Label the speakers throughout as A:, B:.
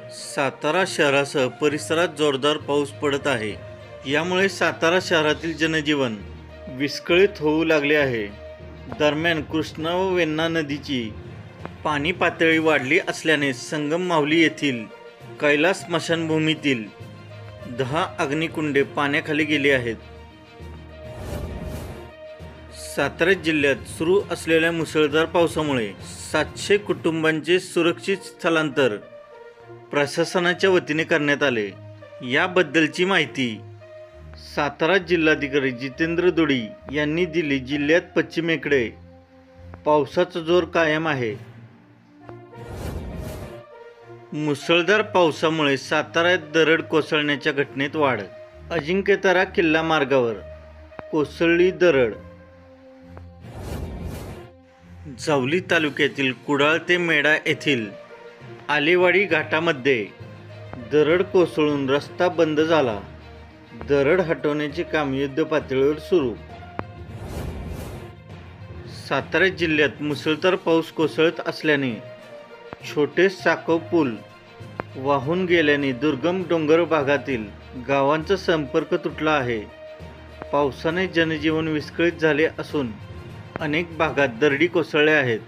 A: सातारा शहरासह परिसरात जोरदार पाऊस पडत आहे. यामुळे सातारा शहरातील जनजीवन विस्कळीत होऊ लागले आहे. दरम्यान कृष्णा व वेण्णा नदीची पाणी पातळी वाढली असल्याने संगम माहुली येथील कैलास स्मशानभूमीतील 10 अग्निकुंडे पाण्याखाली गेली आहेत. सातारा जिल्ह्यात सुरू असलेल्या मुसळधार पावसामुळे 700 कुटुंबांचे सुरक्षित स्थलांतर प्रशासनाच्या वतीने करण्यात आले. याबद्दलची माहिती सातारा जिल्हाधिकारी जितेंद्र दुडी यांनी दिली. जिल्ह्यात पश्चिमेकडे पावसाचा जोर कायम आहे. मुसळधार पावसामुळे साताऱ्यात दरड कोसळण्याच्या घटनेत वाढ. अजिंक्यतारा किल्ला मार्गावर कोसळली दरड. जावली तालुक्यातील कुडाळ ते मेढा येथील आलेवाडी घाटामध्ये दरड कोसळून रस्ता बंद झाला. दरड हटवण्याचे काम युद्धपातळीवर सुरू. सातारा जिल्ह्यात मुसळधार पाऊस कोसळत असल्याने छोटे साकव पूल वाहून गेल्याने दुर्गम डोंगर भागातील गावांचा संपर्क तुटला आहे. पावसाने जनजीवन विस्कळीत झाले असून अनेक भागात दरडी कोसळल्या आहेत.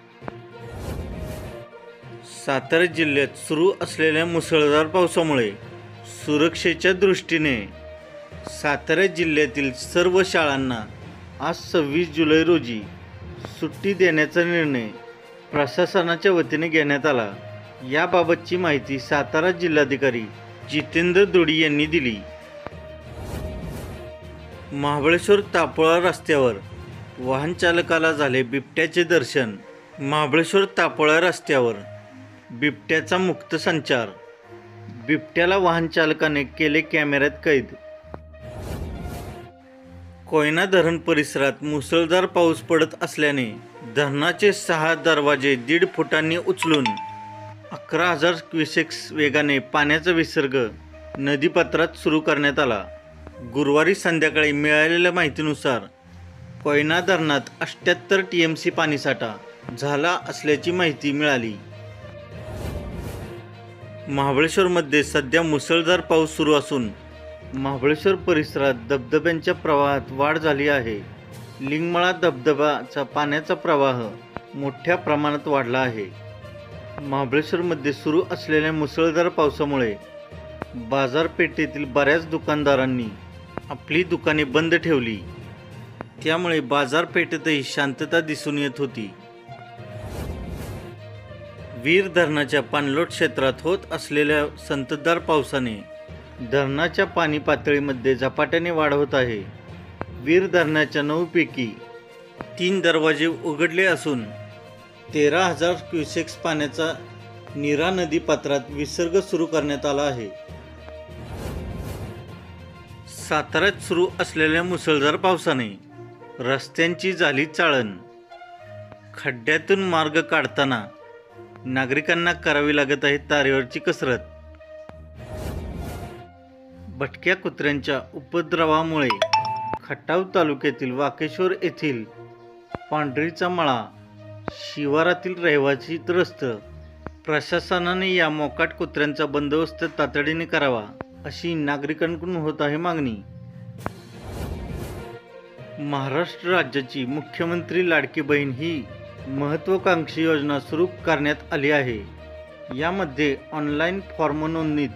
A: सातारा जिल्ह्यात सुरू असलेल्या मुसळधार पावसामुळे सुरक्षेच्या दृष्टीने सातारा जिल्ह्यातील सर्व शाळांना आज 26 जुलै रोजी सुट्टी देण्याचा निर्णय प्रशासनाच्या वतीने घेण्यात आला. याबाबतची माहिती सातारा जिल्हाधिकारी जितेंद्र दुडी यांनी दिली. महाबळेश्वर तापोळा रस्त्यावर वाहन चालकाला झाले बिबट्याचे दर्शन. महाबळेश्वर तापोळा रस्त्यावर बिबट्याचा मुक्त संचार. बिबट्याला वाहन चालकाने केले कॅमेऱ्यात कैद. कोयना धरण परिसरात मुसळधार पाऊस पडत असल्याने धरणाचे 6 दरवाजे 1.5 फुटांनी उचलून 11,000 क्युसेक्स वेगाने पाण्याचा विसर्ग नदीपात्रात सुरू करण्यात आला. गुरुवारी संध्याकाळी मिळालेल्या माहितीनुसार कोयना धरणात 78 TMC पाणीसाठा झाला असल्याची माहिती मिळाली. महाबळेश्वरमध्ये सध्या मुसळधार पाऊस सुरू असून महाबळेश्वर परिसरात धबधब्यांच्या प्रवाहात वाढ झाली आहे. लिंगमळा धबधबाचा पाण्याचा प्रवाह मोठ्या प्रमाणात वाढला आहे. महाबळेश्वरमध्ये सुरू असलेल्या मुसळधार पावसामुळे बाजारपेठेतील बऱ्याच दुकानदारांनी आपली दुकाने बंद ठेवली. त्यामुळे बाजारपेठेतही शांतता दिसून येत होती. वीर धरणाच्या पाणलोट क्षेत्रात होत असलेल्या संततधार पावसाने धरणाच्या पाणी पातळीमध्ये झपाट्याने वाढ होत आहे. वीर धरणाच्या 9 पैकी 3 दरवाजे उघडले असून 13,000 क्युसेक्स पाण्याचा नीरा नदी पात्रात विसर्ग सुरू करण्यात आला आहे. साताऱ्यात सुरू असलेल्या मुसळधार पावसाने रस्त्यांची झाली चाळण. खड्ड्यातून मार्ग काढताना नागरिकांना करावी लागत आहे तारेवरची कसरत. भटक्या कुत्र्यांच्या उपद्रवामुळे खटाव तालुक्यातील वाकेश्वर येथील पांढरीचा मळा शिवारातील रहिवासी त्रस्त. प्रशासनाने या मोकाट कुत्र्यांचा बंदोबस्त तातडीने करावा अशी नागरिकांकडून होत आहे मागणी. महाराष्ट्र राज्याची मुख्यमंत्री लाडकी बहीण ही महत्त्वाकांक्षी योजना सुरू करण्यात आली आहे. यामध्ये ऑनलाईन फॉर्म नोंदणीत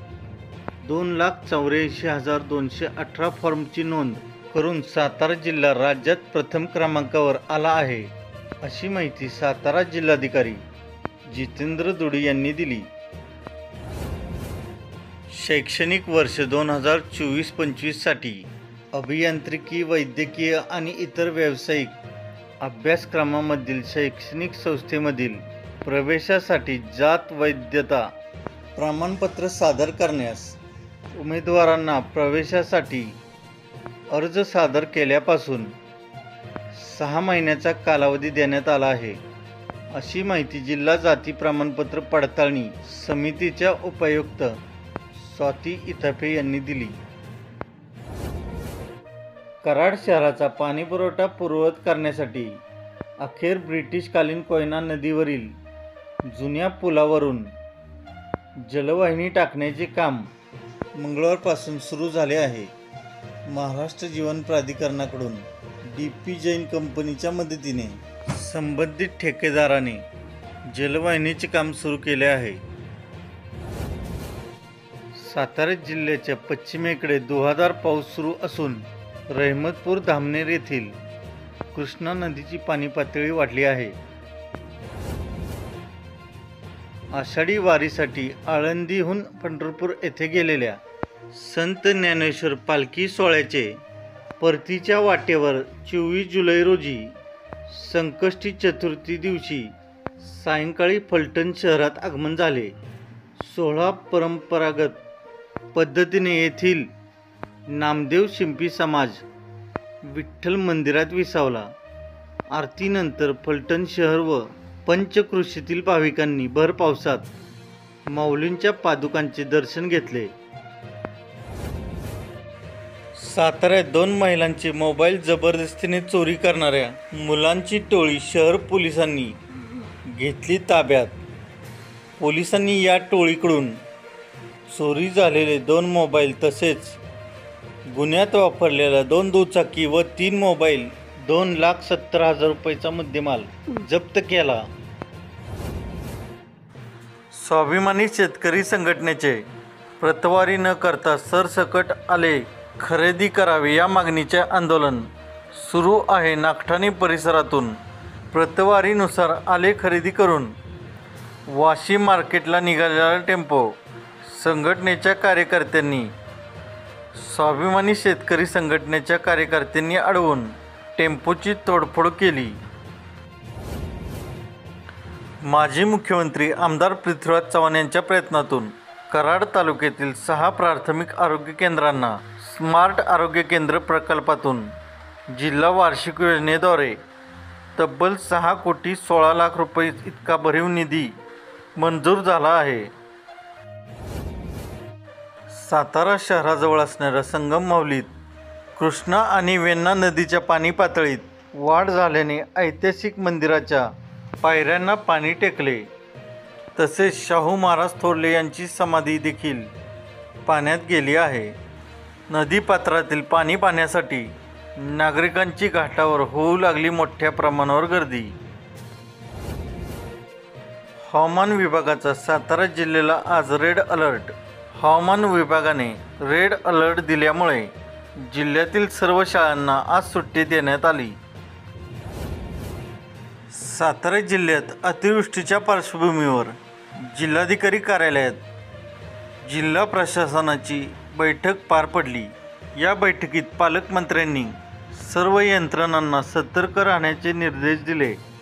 A: 2,84,218 फॉर्मची नोंद करून सातारा जिल्हा राज्यात प्रथम क्रमांकावर आला आहे, अशी माहिती सातारा जिल्हाधिकारी जितेंद्र दुडी यांनी दिली. शैक्षणिक वर्ष 2024-25 साठी अभियांत्रिकी, वैद्यकीय आणि इतर व्यावसायिक अभ्यासक्रमामधील शैक्षणिक संस्थेमधील प्रवेशासाठी जात वैधता प्रमाणपत्र सादर करण्यास उमेदवारांना प्रवेशासाठी अर्ज सादर केल्यापासून 6 महिन्याचा कालावधी देण्यात आला आहे, अशी माहिती जिल्हा जाती प्रमाणपत्र पडताळणी समितीच्या उपायुक्त स्वाती इथापे यांनी दिली. कराड शहराचा पाणीपुरवठा पूर्ववत करण्यासाठी अखेर ब्रिटिशकालीन कोयना नदीवरील जुन्या पुलावरून जलवाहिनी टाकण्याचे काम मंगळवारपासून सुरू झाले आहे. महाराष्ट्र जीवन प्राधिकरणाकडून DP जैन कंपनीच्या मदतीने संबंधित ठेकेदाराने जलवाहिनीचे काम सुरू केले आहे. सातारा जिल्ह्याच्या पश्चिमेकडे धुवाधार पाऊस सुरू असून रहमतपूर धामनेर येथील कृष्णा नदीची पाणी पातळी वाढली आहे. आषाढी वारीसाठी आळंदीहून पंढरपूर येथे गेलेल्या संत ज्ञानेश्वर पालखी सोहळ्याचे परतीच्या वाटेवर 24 जुलै रोजी संकष्टी चतुर्थी दिवशी सायंकाळी फलटण शहरात आगमन झाले. सोहळा परंपरागत पद्धतीने येथील नामदेव शिंपी समाज विठ्ठल मंदिरात विसावला. आरतीनंतर फलटण शहर व पंचक्रोशीतील भाविकांनी भर पावसात माऊलींच्या पादुकांचे दर्शन घेतले. साताऱ्यात 2 महिलांचे मोबाईल जबरदस्तीने चोरी करणाऱ्या मुलांची टोळी शहर पोलिसांनी घेतली ताब्यात. पोलिसांनी या टोळीकडून चोरी झालेले 2 मोबाईल तसेच गुन्ह्यात वापरलेल्या 2 दुचाकी व 3 मोबाईल 2,70,000 रुपयाचा मुद्देमाल जप्त केला. स्वाभिमानी शेतकरी संघटनेचे प्रतवारी न करता सरसकट आले खरेदी करावे या मागणीचे आंदोलन सुरू आहे. नागठाणे परिसरातून प्रतवारीनुसार आले खरेदी करून वाशी मार्केटला निघालेला टेम्पो संघटनेच्या कार्यकर्त्यांनी स्वाभिमानी शेतकरी संघटनेच्या कार्यकर्त्यांनी अडवून टेम्पोची तोडफोड केली. माजी मुख्यमंत्री आमदार पृथ्वीराज चव्हाण यांच्या प्रयत्नातून कराड तालुक्यातील 6 प्राथमिक आरोग्य केंद्रांना स्मार्ट आरोग्य केंद्र प्रकल्पातून जिल्हा वार्षिक योजनेद्वारे तब्बल 6 कोटी 16 लाख रुपये इतका भरीव निधी मंजूर झाला आहे. सातारा शहराजवळ असणाऱ्या संगम माहुलीत कृष्णा आणि वेण्णा नदीच्या पाणी पातळीत वाढ झाल्याने ऐतिहासिक मंदिराच्या पायऱ्यांना पाणी टेकले. तसेच शाहू महाराज थोरले यांची समाधी देखील पाण्यात गेली आहे. नदीपात्रातील पाणी पाहण्यासाठी नागरिकांची घाटावर होऊ लागली मोठ्या प्रमाणावर गर्दी. हवामान विभागाचा सातारा जिल्ह्याला आज रेड अलर्ट. हवामान विभागाने रेड अलर्ट दिल्यामुळे जिल्ह्यातील सर्व शाळांना आज सुट्टी देण्यात आली. सातारा जिल्ह्यात अतिवृष्टीच्या पार्श्वभूमीवर जिल्हाधिकारी कार्यालयात जिल्हा प्रशासनाची बैठक पार पडली. या बैठकीत पालकमंत्र्यांनी सर्व यंत्रणांना सतर्क राहण्याचे निर्देश दिले.